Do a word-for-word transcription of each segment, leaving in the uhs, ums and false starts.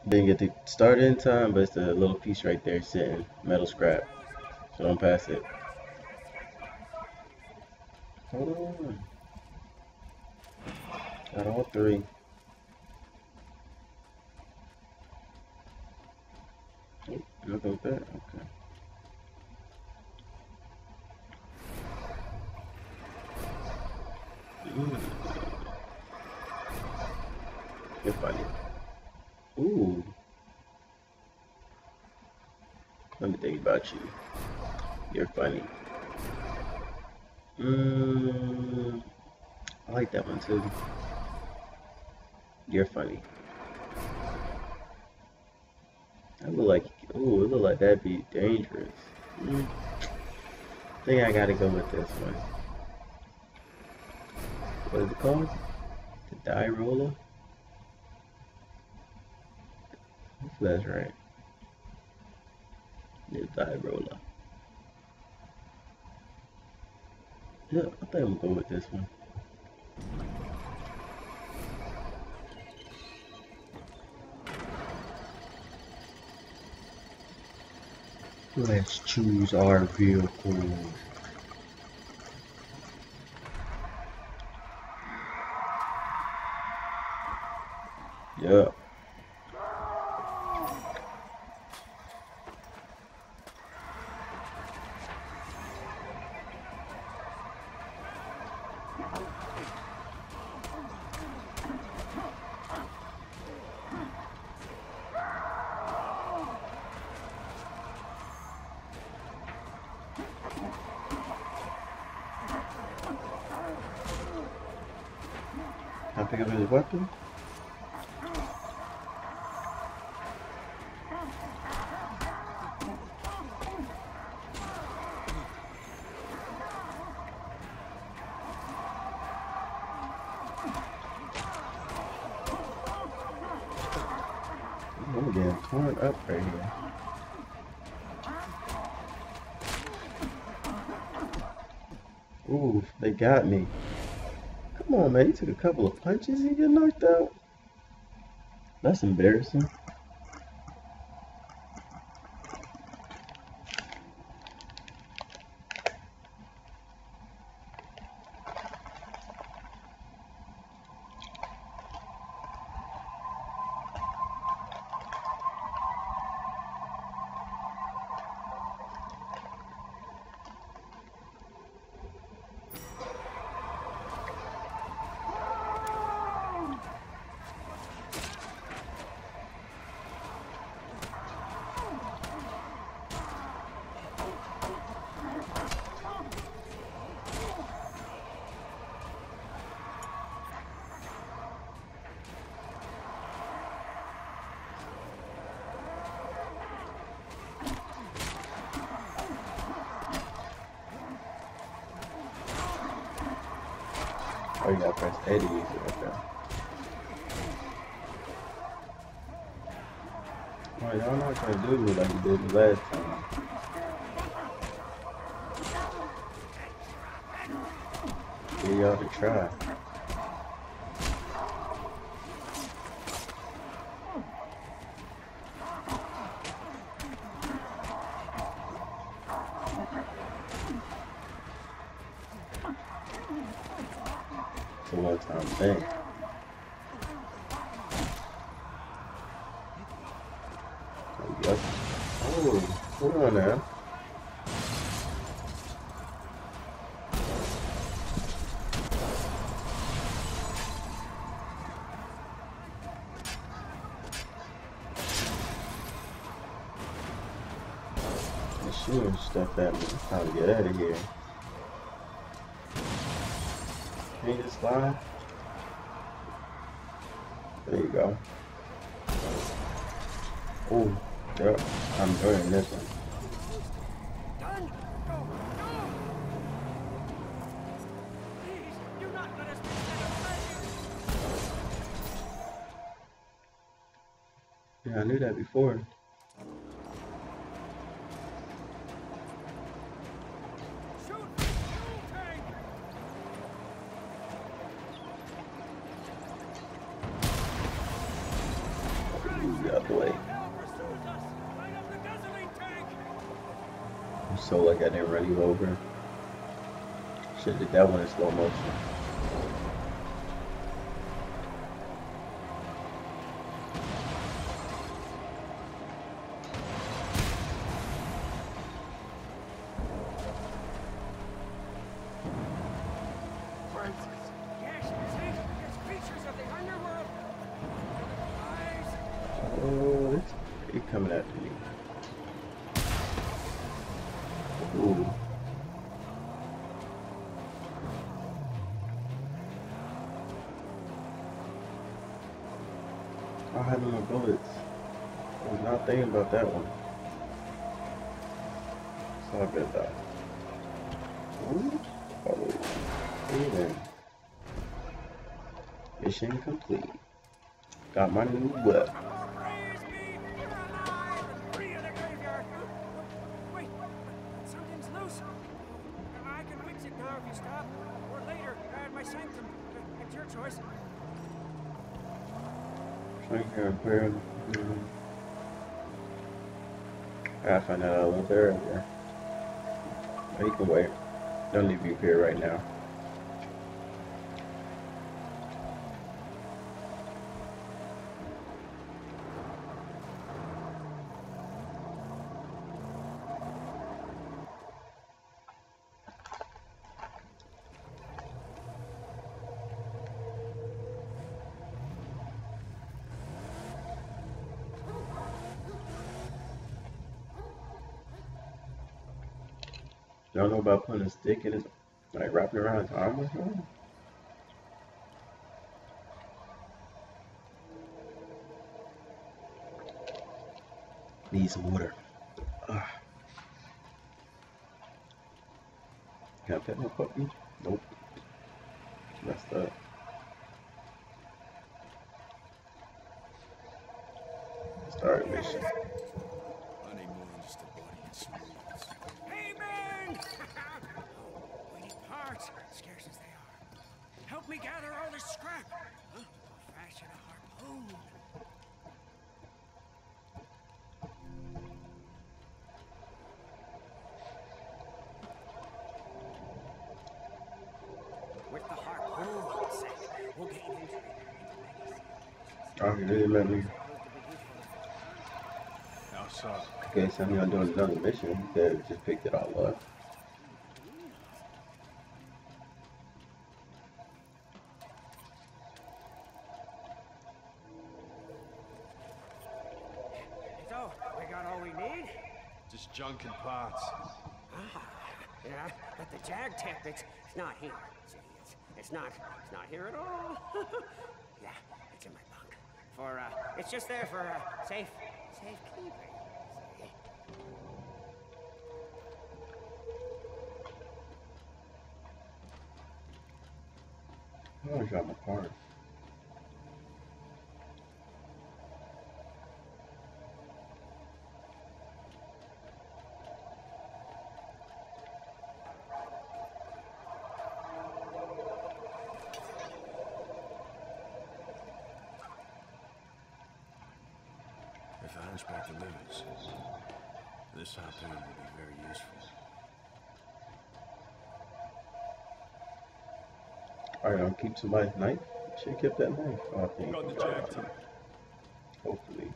Didn't get to start in time, but it's a little piece right there sitting, metal scrap. So don't pass it. Hold on. Got all three. Oh, look at that. Okay. Mm, you're funny. Ooh. Let me think about you. You're funny. Mm, I like that one too. You're funny. I look like, ooh, it look like that'd be dangerous. Mm, I think I gotta go with this one. What is it called? The die roller? If that's right. The die roller. Yeah, I think I'm gonna go with this one. Let's choose our vehicle. Yeah. I pick up his weapon. I'm getting torn up right here. Ooh, they got me. Come on, man. You took a couple of punches and you get knocked out. That's embarrassing. Oh, you gotta press A to use it. Okay. Oh, y'all not gonna do me like you did the last time. Give y'all to try. It's a one-time thing. Oh, yep. Oh, hold on now. They're shooting stuff at me. It's time to get out of here. Can you just slide? There you go. Oh, yep. I'm doing this one. Yeah, I knew that before. Yep. out the way. I'm so lucky I didn't run you over. Should've did that one in slow motion. Oh, it's, it's coming after me. Ooh. I had no more bullets. I was not thinking about that one. It's all good though. Ooh. Oh. Even. Mission complete. Got my new weapon. Thank you, Aquarium. I find out a little bit earlier. You can wait. Don't leave you here right now. Y'all know about putting a stick in his, like wrapping around his arm or something? Need some water. Ugh. Can I pet my puppy? Nope. Messed up. Start mission. I need more than just a body and some wheels. Hey, man! We need parts, scarce as they are. Help me gather all this scrap. Huh? I'll fashion a harpoon. With the harpoon, say, we'll gain entry. Oh, you really let me. Outside. Okay, so I'm doing another mission. They just picked it all up. So, we got all we need? Just junk and parts. Ah, yeah, but the Jag tip, it's, it's not here. See, it's, it's not, it's not here at all. Yeah, it's in my bunk. For, uh, it's just there for, uh, safe, safekeeping. See? Oh, I got my parts. If the hunchback delivers, this harpoon will be very useful. Alright, I'll keep somebody's knife. Should kept that knife. Oh, I think Got the got Jag it. tip. Hopefully.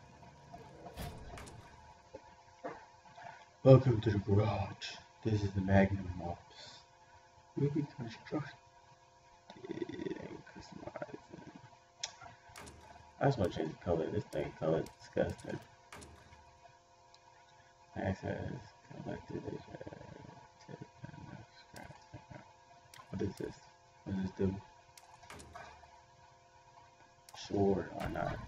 Welcome to the garage. This is the Magnum Ops. We be constructed and customizing. I just want to change the color. This thing color is disgusting. Access collected. What is this? What does this do? Sword or not?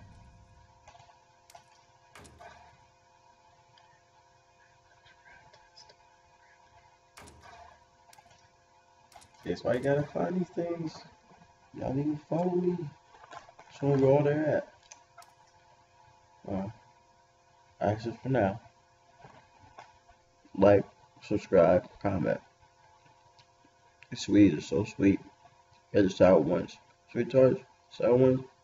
That's why you gotta find these things. Y'all need to follow me. Show me where all they're at. Well, that's it for now. Like, subscribe, comment. Sweet is so sweet. Get the sour ones. Sweet tarts, sour ones.